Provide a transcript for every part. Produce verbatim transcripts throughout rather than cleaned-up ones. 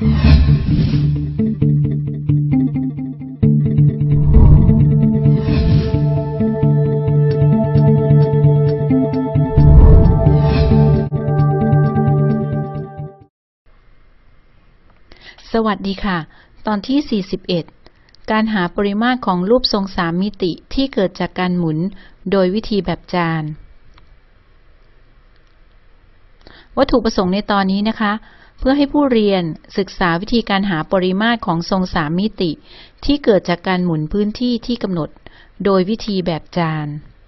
สวัสดีค่ะตอนที่สี่สิบเอ็ดการหาปริมาตรของรูปทรงสามมิติที่เกิดจากการหมุนโดยวิธีแบบจานวัตถุประสงค์ในตอนนี้นะคะเพื่อให้ผู้เรียนศึกษาวิธีการหาปริมาตรของทรงสามมิติที่เกิดจากการหมุนพื้นที่ที่กำหนดโดยวิธีแบบจาน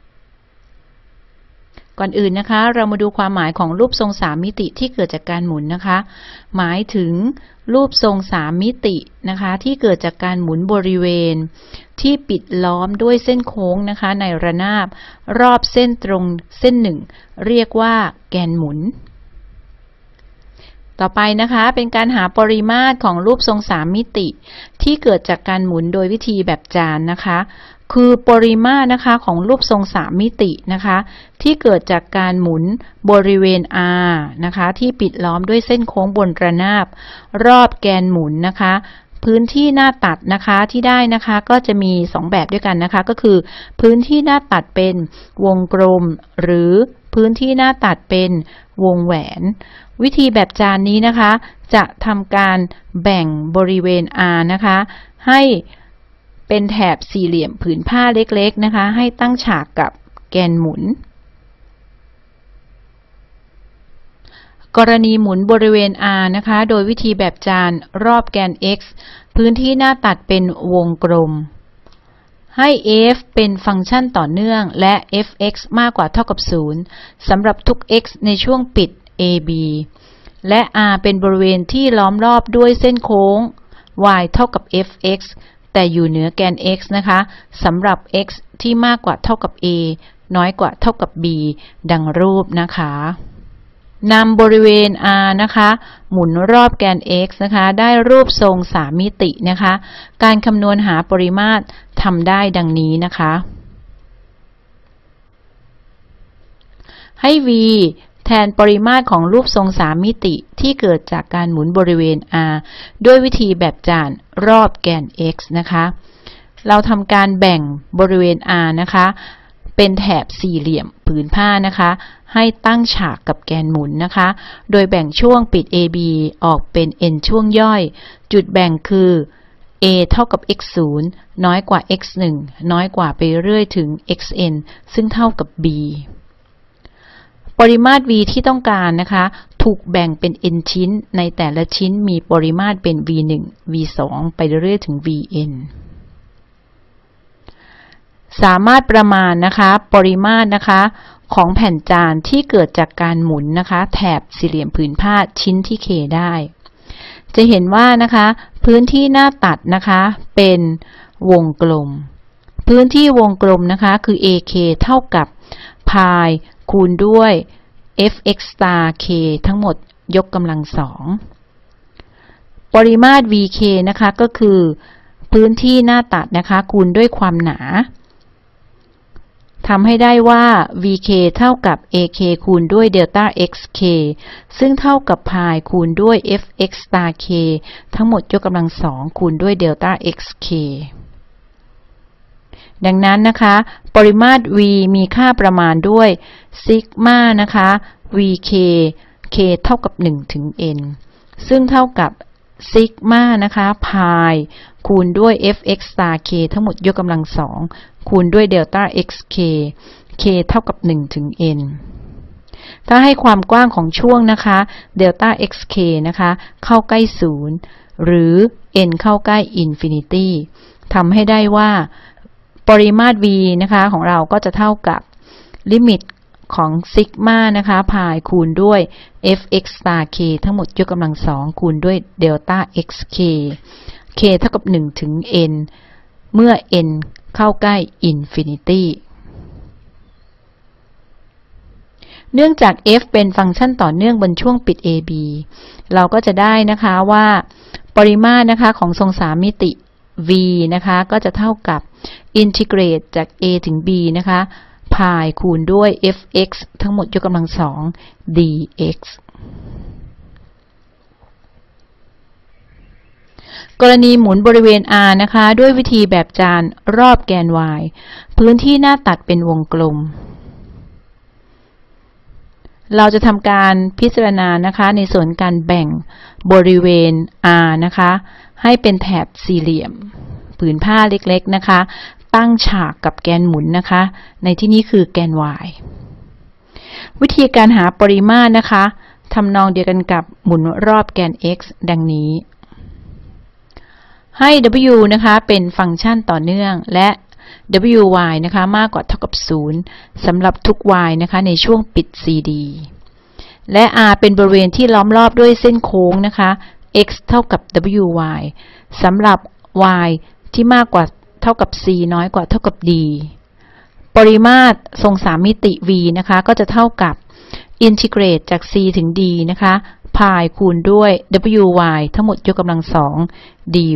ก่อนอื่นนะคะเรามาดูความหมายของรูปทรงสามมิติที่เกิดจากการหมุนนะคะหมายถึงรูปทรงสามมิตินะคะที่เกิดจากการหมุนบริเวณที่ปิดล้อมด้วยเส้นโค้งนะคะในระนาบรอบเส้นตรงเส้นหนึ่งเรียกว่าแกนหมุนต่อไปนะคะเป็นการหาปริมาตรของรูปทรงสามมิติที่เกิดจากการหมุนโดยวิธีแบบจานนะคะคือปริมาตรนะคะของรูปทรงสามมิตินะคะที่เกิดจากการหมุนบริเวณ R นะคะที่ปิดล้อมด้วยเส้นโค้งบนระนาบรอบแกนหมุนนะคะพื้นที่หน้าตัดนะคะที่ได้นะคะก็จะมีสองแบบด้วยกันนะคะก็คือพื้นที่หน้าตัดเป็นวงกลมหรือพื้นที่หน้าตัดเป็นวงแหวนวิธีแบบจานนี้นะคะจะทำการแบ่งบริเวณ R นะคะให้เป็นแถบสี่เหลี่ยมผืนผ้าเล็กๆนะคะให้ตั้งฉากกับแกนหมุนกรณีหมุนบริเวณ R นะคะโดยวิธีแบบจานรอบแกน x พื้นที่หน้าตัดเป็นวงกลมให้ f เป็นฟังก์ชันต่อเนื่องและ f(x) มากกว่าเท่ากับศูนย์สำหรับทุก x ในช่วงปิด ab และ r เป็นบริเวณที่ล้อมรอบด้วยเส้นโค้ง y เท่ากับ f(x) แต่อยู่เหนือแกน x นะคะสำหรับ x ที่มากกว่าเท่ากับ a น้อยกว่าเท่ากับ b ดังรูปนะคะนำบริเวณ r นะคะหมุนรอบแกน x นะคะได้รูปทรงสามมิตินะคะการคำนวณหาปริมาตรทำได้ดังนี้นะคะให้ v แทนปริมาตรของรูปทรงสามมิติที่เกิดจากการหมุนบริเวณ r ด้วยวิธีแบบจานรอบแกน x นะคะเราทำการแบ่งบริเวณ r นะคะเป็นแถบสี่เหลี่ยมผืนผ้านะคะให้ตั้งฉากกับแกนหมุนนะคะโดยแบ่งช่วงปิด ab ออกเป็น n ช่วงย่อยจุดแบ่งคือ a เท่ากับ x ศูนย์น้อยกว่า x หนึ่งน้อยกว่าไปเรื่อยถึง xn ซึ่งเท่ากับ bปริมาตร v ที่ต้องการนะคะถูกแบ่งเป็น n ชิ้นในแต่ละชิ้นมีปริมาตรเป็น v หนึ่ง v สองไปเรื่อยถึง vn สามารถประมาณนะคะปริมาตรนะคะของแผ่นจานที่เกิดจากการหมุนนะคะแถบสี่เหลี่ยมผืนผ้าชิ้นที่ k ได้จะเห็นว่านะคะพื้นที่หน้าตัดนะคะเป็นวงกลมพื้นที่วงกลมนะคะคือ ak เท่ากับ pi คูณด้วย fx star k ทั้งหมดยกกำลังสองปริมาตร vk นะคะก็คือพื้นที่หน้าตัดนะคะคูณด้วยความหนาทำให้ได้ว่า vk เท่ากับ ak คูณด้วย delta xk ซึ่งเท่ากับ pi คูณด้วย fx star k ทั้งหมดยกกำลังสองคูณด้วย delta xk ดังนั้นนะคะปริมาตร v มีค่าประมาณด้วยซิกมานะคะ vk k เท่ากับหนึ่งถึง n ซึ่งเท่ากับซิกมานะคะ pi คูณด้วย fx star k ทั้งหมดยกกำลังสองคูณด้วย delta xk k เท่ากับหนึ่งถึง n ถ้าให้ความกว้างของช่วงนะคะ delta xk นะคะเข้าใกล้ศูนย์หรือ n เข้าใกล้ infinity ทำให้ได้ว่าปริมาตร v นะคะของเราก็จะเท่ากับลิมิตของซิกมานะคะ pi คูณด้วย fx star k ทั้งหมดยกกำลังสองคูณด้วย delta xk k เท่ากับหนึ่งถึง n เมื่อ n เข้าใกล้ infinity เนื่องจาก f เป็นฟังก์ชันต่อเนื่องบนช่วงปิด ab เราก็จะได้นะคะว่าปริมาตรนะคะของทรงสามมิติ v นะคะก็จะเท่ากับ integrate จาก a ถึง b นะคะ pi คูณด้วย fx ทั้งหมดยกกำลังสอง dx กรณีหมุนบริเวณ R นะคะด้วยวิธีแบบจานรอบแกน Y พื้นที่หน้าตัดเป็นวงกลมเราจะทำการพิจารณานะคะในส่วนการแบ่งบริเวณ R นะคะให้เป็นแถบสี่เหลี่ยมผืนผ้าเล็กๆนะคะตั้งฉากกับแกนหมุนนะคะในที่นี้คือแกน Y วิธีการหาปริมาตรนะคะทำนองเดียวกันกับหมุนรอบแกน x ดังนี้ให้ w นะคะเป็นฟังก์ชันต่อเนื่องและ wy นะคะมากกว่าเท่ากับศูนย์สำหรับทุก y นะคะในช่วงปิด ซี ดี และ r เป็นบริเวณที่ล้อมรอบด้วยเส้นโค้งนะคะ x เท่ากับ wy สำหรับ y ที่มากกว่าเท่ากับ c น้อยกว่าเท่ากับ d ปริมาตรทรงสามมิติ v นะคะก็จะเท่ากับอินทิเกรตจาก c ถึง d นะคะพายคูณด้วย wy ทั้งหมดยกกำลังสอง dy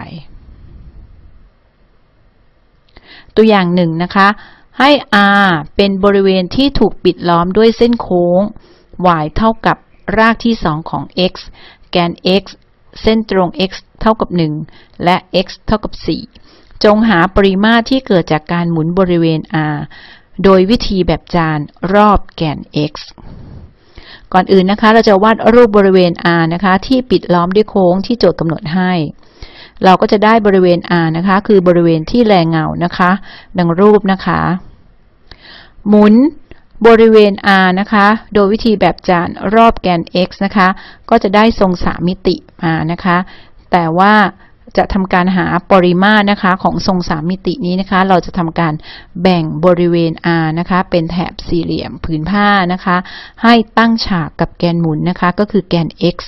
ตัวอย่างหนึ่งนะคะให้ r เป็นบริเวณที่ถูกปิดล้อมด้วยเส้นโค้ง y เท่ากับรากที่สองของ x แกน x เส้นตรง x เท่ากับหนึ่งและ x เท่ากับสี่จงหาปริมาตรที่เกิดจากการหมุนบริเวณ r โดยวิธีแบบจานรอบแกน x ก่อนอื่นนะคะเราจะวาดรูปบริเวณ r นะคะที่ปิดล้อมด้วยโค้งที่โจทย์กำหนดให้เราก็จะได้บริเวณ r นะคะคือบริเวณที่แลเงานะคะดังรูปนะคะหมุนบริเวณ r นะคะโดยวิธีแบบจานรอบแกน x นะคะก็จะได้ทรงสามมิติมานะคะแต่ว่าจะทำการหาปริมาตรนะคะของทรงสามมิตินี้นะคะเราจะทำการแบ่งบริเวณ r นะคะเป็นแถบสี่เหลี่ยมผืนผ้านะคะให้ตั้งฉากกับแกนหมุนนะคะก็คือแกน x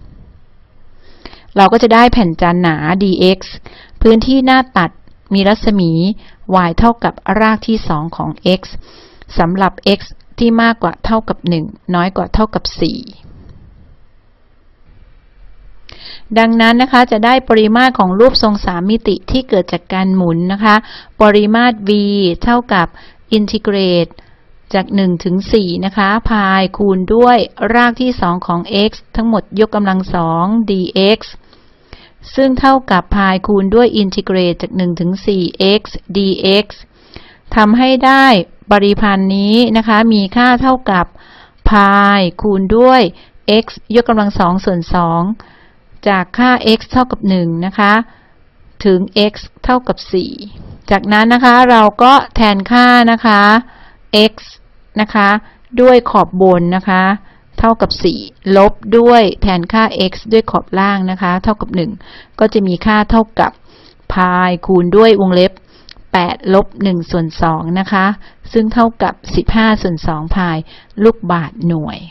เราก็จะได้แผ่นจานหนา dx พื้นที่หน้าตัดมีรัศมี y เท่ากับรากที่สองของ x สำหรับ x ที่มากกว่าเท่ากับหนึ่งน้อยกว่าเท่ากับสี่ดังนั้นนะคะจะได้ปริมาตรของรูปทรงสามมิติที่เกิดจากการหมุนนะคะปริมาตร v เท่ากับอินทิเกรตจากหนึ่งถึงสี่นะคะพายคูณด้วยรากที่สองของ x ทั้งหมดยกกำลังสอง dx ซึ่งเท่ากับพายคูณด้วยอินทิเกรตจากหนึ่งถึงสี่ x dx ทำให้ได้ปริพันธ์นี้นะคะมีค่าเท่ากับพายคูณด้วย x ยกกำลังสองส่วนสองจากค่า x เท่ากับหนึ่งนะคะถึง x เท่ากับสี่จากนั้นนะคะเราก็แทนค่านะคะ x นะคะด้วยขอบบนนะคะเท่ากับสี่ลบด้วยแทนค่า x ด้วยขอบล่างนะคะเท่ากับหนึ่งก็จะมีค่าเท่ากับพายคูณด้วยวงเล็บแปดลบหนึ่งส่วนสองนะคะซึ่งเท่ากับสิบห้าส่วนสองพายลูกบาศก์หน่วย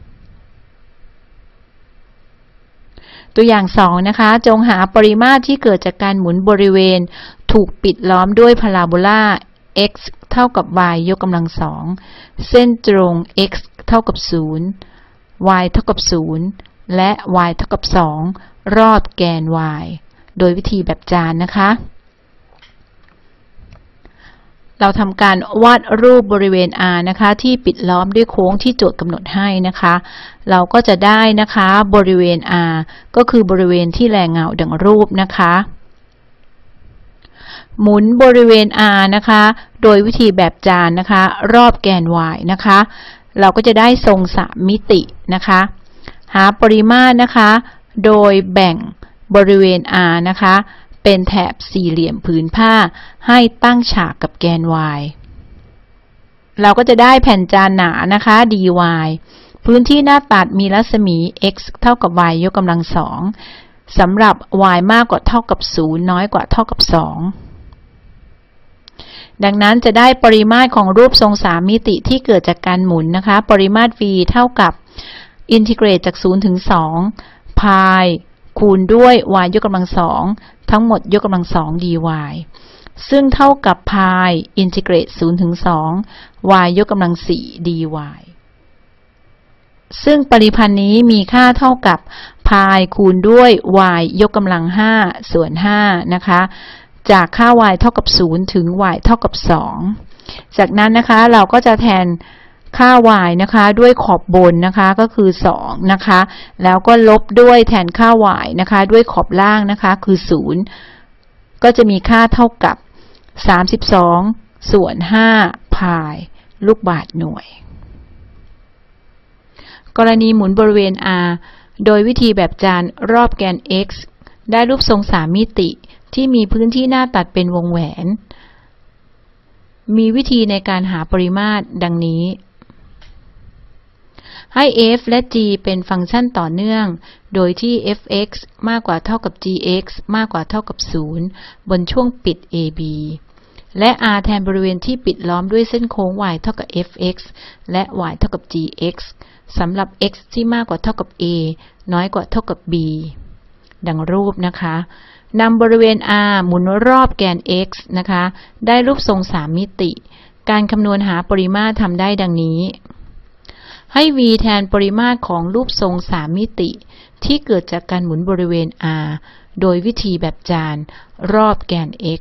ตัวอย่างสองนะคะจงหาปริมาตรที่เกิดจากการหมุนบริเวณถูกปิดล้อมด้วยพาราโบลา x เท่ากับ y ยกกำลังสองเส้นตรง x เท่ากับศูนย์ y เท่ากับศูนย์และ y เท่ากับสองรอบแกน y โดยวิธีแบบจานนะคะเราทำการวาดรูปบริเวณ r นะคะที่ปิดล้อมด้วยโค้งที่โจทย์กำหนดให้นะคะเราก็จะได้นะคะบริเวณ r ก็คือบริเวณที่แลเงาดังรูปนะคะหมุนบริเวณ r นะคะโดยวิธีแบบจานนะคะรอบแกน y นะคะเราก็จะได้ทรงสามมิตินะคะหาปริมาตรนะคะโดยแบ่งบริเวณ r นะคะเป็นแถบสี่เหลี่ยมผืนผ้าให้ตั้งฉากกับแกน y เราก็จะได้แผ่นจานหนานะคะ dy พื้นที่หน้าตัดมีรัศมี x เท่ากับ y ยกกำลังสองสำหรับ y มากกว่าเท่ากับศูนย์น้อยกว่าเท่ากับสองดังนั้นจะได้ปริมาตรของรูปทรงสามมิติที่เกิดจากการหมุนนะคะปริมาตร v เท่ากับอินทิเกรตจากศูนย์ถึงสองพายคูณด้วย y ยกกำลังสองทั้งหมดยกกำลังสอง dy ซึ่งเท่ากับพายอินทิเกรตศูนย์ถึงสอง y ยกกำลังสี่ dy ซึ่งปริพันธ์นี้มีค่าเท่ากับพายคูณด้วย y ยกกำลังห้าส่วนห้านะคะจากค่า y เท่ากับศูนย์ถึง y เท่ากับสองจากนั้นนะคะเราก็จะแทนค่า y นะคะด้วยขอบบนนะคะก็คือสองนะคะแล้วก็ลบด้วยแทนค่า y นะคะด้วยขอบล่างนะคะคือศูนย์ก็จะมีค่าเท่ากับสามสิบสองส่วนห้าพายลูกบาศก์หน่วยกรณีหมุนบริเวณ r โดยวิธีแบบจานรอบแกน x ได้รูปทรงสามมิติที่มีพื้นที่หน้าตัดเป็นวงแหวนมีวิธีในการหาปริมาตรดังนี้ให้ f และ g เป็นฟังก์ชันต่อเนื่องโดยที่ f(x) มากกว่าเท่ากับ g(x) มากกว่าเท่ากับศูนย์บนช่วงปิด a b และ r แทนบริเวณที่ปิดล้อมด้วยเส้นโค้ง y เท่ากับ f(x) และ y เท่ากับ g(x) สำหรับ x ที่มากกว่าเท่ากับ a น้อยกว่าเท่ากับ b ดังรูปนะคะนำบริเวณ r หมุนรอบแกน x นะคะได้รูปทรงสามมิติการคำนวณหาปริมาตรทำได้ดังนี้ให้ v แทนปริมาตรของรูปทรงสามมิติที่เกิดจากการหมุนบริเวณ r โดยวิธีแบบจานรอบแกน x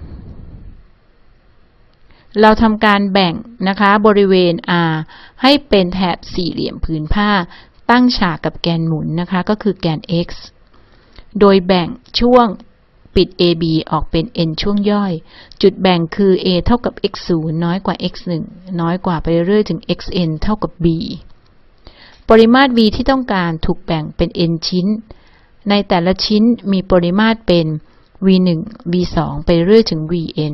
เราทำการแบ่งนะคะบริเวณ r ให้เป็นแถบสี่เหลี่ยมผืนผ้าตั้งฉากกับแกนหมุนนะคะก็คือแกน x โดยแบ่งช่วงปิด a b ออกเป็น n ช่วงย่อยจุดแบ่งคือ a เท่ากับ x ศูนย์น้อยกว่า x หนึ่งน้อยกว่าไปเรื่อยๆถึง xn เท่ากับ b ปริมาตร v ที่ต้องการถูกแบ่งเป็น n ชิ้นในแต่ละชิ้นมีปริมาตรเป็น v หนึ่ง v สองไปเรื่อยถึง vn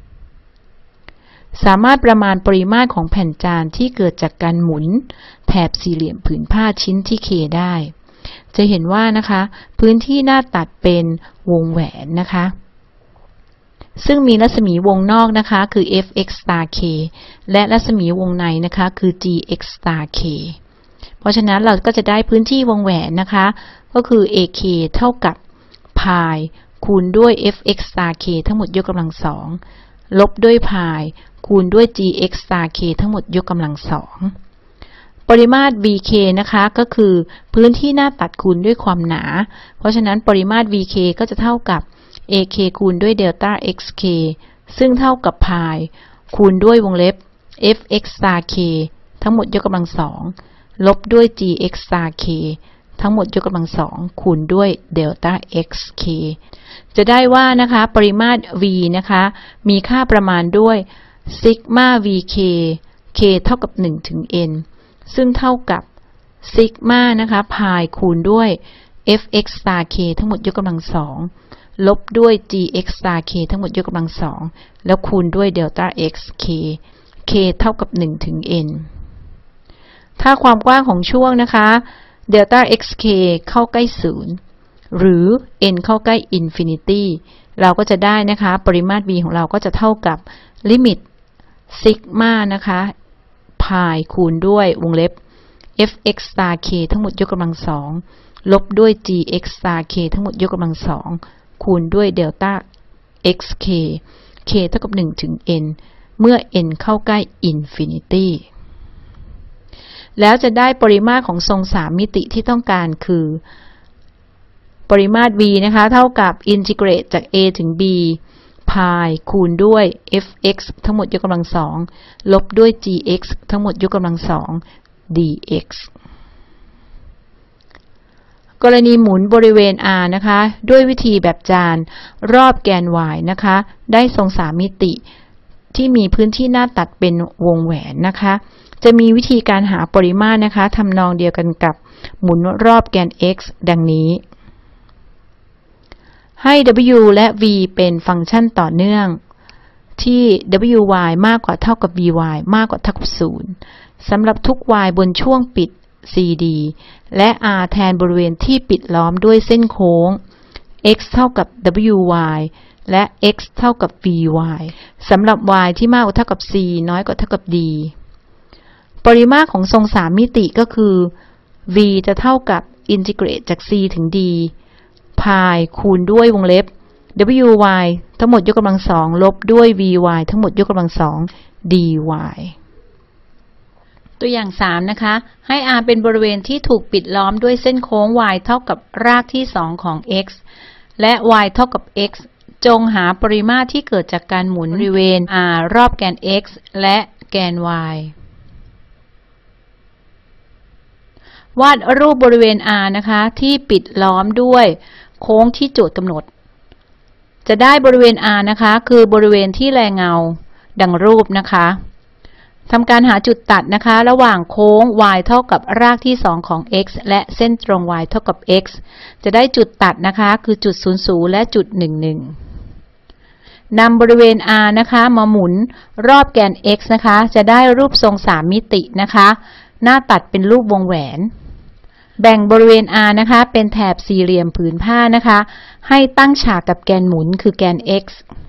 สามารถประมาณปริมาตรของแผ่นจานที่เกิดจากการหมุนแถบสี่เหลี่ยมผืนผ้าชิ้นที่ k ได้จะเห็นว่านะคะพื้นที่หน้าตัดเป็นวงแหวนนะคะซึ่งมีรัศมีวงนอกนะคะคือ f(x) star k และรัศมีวงในนะคะคือ g(x) star k เพราะฉะนั้นเราก็จะได้พื้นที่วงแหวนนะคะก็คือ ak เท่ากับ pi คูณด้วย f(x) star k ทั้งหมดยกกำลังสองลบด้วย pi คูณด้วย g(x) star k ทั้งหมดยกกำลังสองปริมาตร vk นะคะก็คือพื้นที่หน้าตัดคูณด้วยความหนาเพราะฉะนั้นปริมาตร vk ก็จะเท่ากับ ak คูณด้วยเดลต้า xk ซึ่งเท่ากับ pi คูณด้วยวงเล็บ f(x) star k ทั้งหมดยกกำลังสองลบด้วย g(x) star k ทั้งหมดยกกำลังสองคูณด้วยเดลต้า xk จะได้ว่านะคะปริมาตร v นะคะมีค่าประมาณด้วยซิกมา vk k เท่ากับหนึ่งถึง nซึ่งเท่ากับซิกมานะคะพายคูณด้วย f(x) star k ทั้งหมดยกกำลังสองลบด้วย g(x) star k ทั้งหมดยกกำลังสองแล้วคูณด้วยเดลต้า xk k เท่ากับหนึ่งถึง n ถ้าความกว้างของช่วงนะคะเดลต้า xk เข้าใกล้ศูนย์หรือ n เข้าใกล้ infinity เราก็จะได้นะคะปริมาตร v ของเราก็จะเท่ากับลิมิตซิกมานะคะพายคูณด้วยวงเล็บ f(x) star k ทั้งหมดยกกำลังสองลบด้วย g(x) star k ทั้งหมดยกกำลังสองคูณด้วยเดลต้า xk k เท่ากับหนึ่งถึง n เมื่อ n เข้าใกล้ infinity แล้วจะได้ปริมาตรของทรงสามมิติที่ต้องการคือปริมาตร v นะคะเท่ากับอินทิเกรตจาก a ถึง b pi คูณด้วย f(x) ทั้งหมดยกกำลังสองลบด้วย g(x) ทั้งหมดยกกำลังสอง dx กรณีหมุนบริเวณ r นะคะด้วยวิธีแบบจานรอบแกน y นะคะได้ทรงสามมิติที่มีพื้นที่หน้าตัดเป็นวงแหวนนะคะจะมีวิธีการหาปริมาตรนะคะทำนองเดียวกันกับหมุนรอบแกน x ดังนี้ให้ w และ v เป็นฟังก์ชันต่อเนื่องที่ wy มากกว่าเท่ากับ vy มากกว่าเท่ากับศูนย์สำหรับทุก y บนช่วงปิด cd และ r แทนบริเวณที่ปิดล้อมด้วยเส้นโค้ง x เท่ากับ wy และ x เท่ากับ vy สำหรับ y ที่มากกว่าเท่ากับ c น้อยกว่าเท่ากับ d ปริมาตรของทรงสามมิติก็คือ v จะเท่ากับอินทิเกรตจาก c ถึง d pi คูณด้วยวงเล็บ wy ทั้งหมดยกกำลังสองลบด้วย vy ทั้งหมดยกกำลังสอง dy ตัวอย่างสามนะคะให้ r เป็นบริเวณที่ถูกปิดล้อมด้วยเส้นโค้ง y เท่ากับรากที่สองของ x และ y เท่ากับ x จงหาปริมาตรที่เกิดจากการหมุนบริเวณ r รอบแกน x และแกน y วาดรูปบริเวณ R นะคะที่ปิดล้อมด้วยโค้งที่โจทย์กำหนดจะได้บริเวณ R นะคะคือบริเวณที่แลเงาดังรูปนะคะทำการหาจุดตัดนะคะระหว่างโค้ง y เท่ากับรากที่สองของ x และเส้นตรง y เท่ากับ x จะได้จุดตัดนะคะคือจุดศูนย์ ศูนย์และจุดหนึ่ง หนึ่งนำบริเวณ R นะคะมาหมุนรอบแกน x นะคะจะได้รูปทรงสามมิตินะคะหน้าตัดเป็นรูปวงแหวนแบ่งบริเวณ R นะคะเป็นแถบสี่เหลี่ยมผืนผ้านะคะให้ตั้งฉากกับแกนหมุนคือแกน x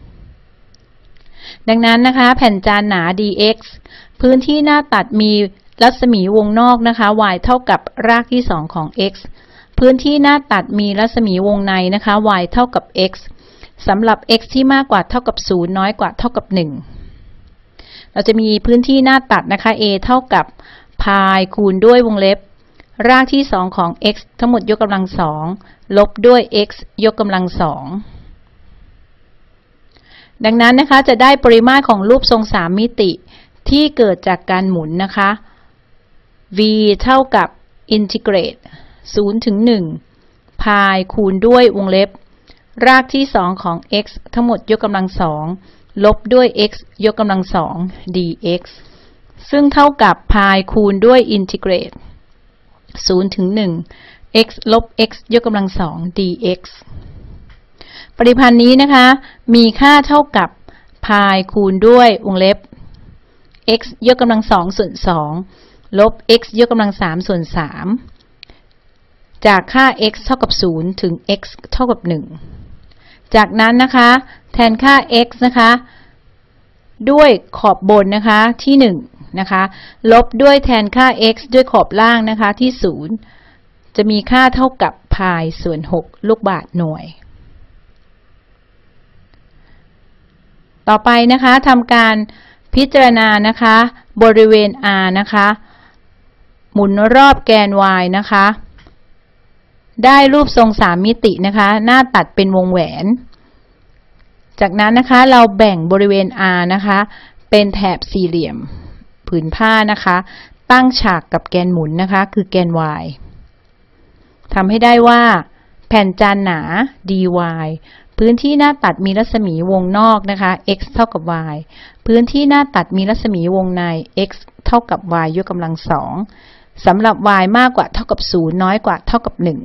ดังนั้นนะคะแผ่นจานหนา dx พื้นที่หน้าตัดมีรัศมีวงนอกนะคะ y เท่ากับรากที่สองของ x พื้นที่หน้าตัดมีรัศมีวงในนะคะ y เท่ากับ x สำหรับ x ที่มากกว่าเท่ากับศูนย์น้อยกว่าเท่ากับหนึ่งเราจะมีพื้นที่หน้าตัดนะคะ a เท่ากับพายคูณด้วยวงเล็บรากที่สองของ x ทั้งหมดยกกำลังสองลบด้วย x ยกกำลังสองดังนั้นนะคะจะได้ปริมาตรของรูปทรงสามมิติที่เกิดจากการหมุนนะคะ v เท่ากับอินทิเกรตศูนย์ถึงหนึ่งพายคูณด้วยวงเล็บรากที่สองของ x ทั้งหมดยกกำลังสองลบด้วย x ยกกำลังสอง dx ซึ่งเท่ากับพายคูณด้วยอินทิเกรตศูนย์ถึงหนึ่ง x ลบ x ยกกำลังสอง dx ปริพันธ์นี้นะคะมีค่าเท่ากับพายคูณด้วยวงเล็บ x ยกกำลังสองส่วนสองลบ x ยกกำลังสามส่วนสามจากค่า x เท่ากับศูนย์ถึง x เท่ากับหนึ่งจากนั้นนะคะแทนค่า x นะคะด้วยขอบบนนะคะที่หนึ่งนะคะลบด้วยแทนค่า x ด้วยขอบล่างนะคะที่ศูนย์จะมีค่าเท่ากับพายส่วนหกลูกบาศก์หน่วยต่อไปนะคะทำการพิจารณานะคะบริเวณ R นะคะหมุนรอบแกน y นะคะได้รูปทรงสามมิตินะคะหน้าตัดเป็นวงแหวนจากนั้นนะคะเราแบ่งบริเวณ R นะคะเป็นแถบสี่เหลี่ยมผืนผ้านะคะตั้งฉากกับแกนหมุนนะคะคือแกน y ทำให้ได้ว่าแผ่นจานหนา dy พื้นที่หน้าตัดมีรัศมีวงนอกนะคะ x เท่ากับ y พื้นที่หน้าตัดมีรัศมีวงใน x เท่ากับ y ยกกำลังสองสำหรับ y มากกว่าเท่ากับศูนย์น้อยกว่าเท่ากับหนึ่ง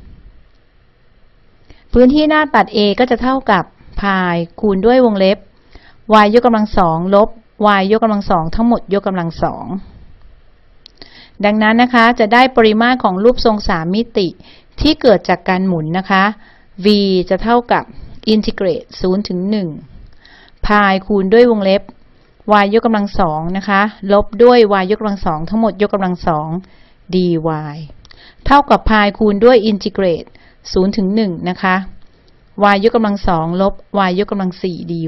พื้นที่หน้าตัด a ก็จะเท่ากับพายคูณด้วยวงเล็บ y ยกกำลังสองลบ y ยกกำลังสองทั้งหมดยกกำลังสองดังนั้นนะคะจะได้ปริมาตรของรูปทรงสามมิติที่เกิดจากการหมุนนะคะ v จะเท่ากับอินทิเกรตศูนย์ถึงหนึ่งพายคูณด้วยวงเล็บ y ยกกำลังสองนะคะลบด้วย y ยกกำลังสองทั้งหมดยกกำลังสอง dy เท่ากับพายคูณด้วยอินทิเกรตศูนย์ถึงหนึ่งนะคะ y ยกกำลังสองลบ y ยกกำลังสี่ dy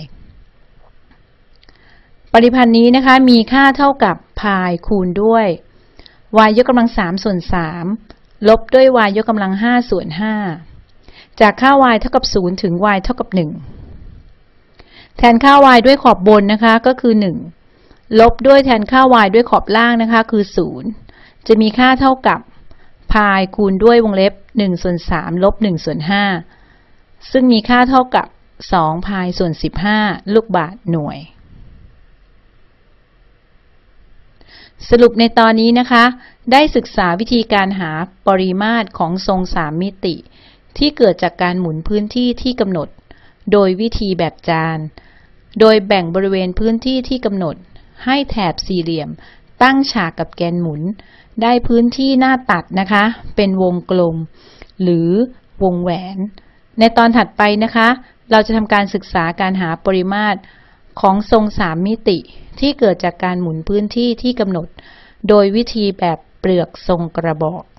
ปริพันธ์นี้นะคะมีค่าเท่ากับพายคูณด้วย y ยกกำลังสามส่วนสามลบด้วย y ยกกำลังห้าส่วนห้าจากค่า y เท่ากับศูนย์ถึง y เท่ากับหนึ่งแทนค่า y ด้วยขอบบนนะคะก็คือหนึ่งลบด้วยแทนค่า y ด้วยขอบล่างนะคะคือศูนย์จะมีค่าเท่ากับพายคูณด้วยวงเล็บหนึ่งส่วนสามลบหนึ่งส่วนห้าซึ่งมีค่าเท่ากับสองพายส่วนสิบห้าลูกบาศก์หน่วยสรุปในตอนนี้นะคะได้ศึกษาวิธีการหาปริมาตรของทรงสามมิติที่เกิดจากการหมุนพื้นที่ที่กำหนดโดยวิธีแบบจานโดยแบ่งบริเวณพื้นที่ที่กำหนดให้แถบสี่เหลี่ยมตั้งฉากกับแกนหมุนได้พื้นที่หน้าตัดนะคะเป็นวงกลมหรือวงแหวนในตอนถัดไปนะคะเราจะทำการศึกษาการหาปริมาตรของทรงสามมิติที่เกิดจากการหมุนพื้นที่ที่กำหนดโดยวิธีแบบเปลือกทรงกระบอก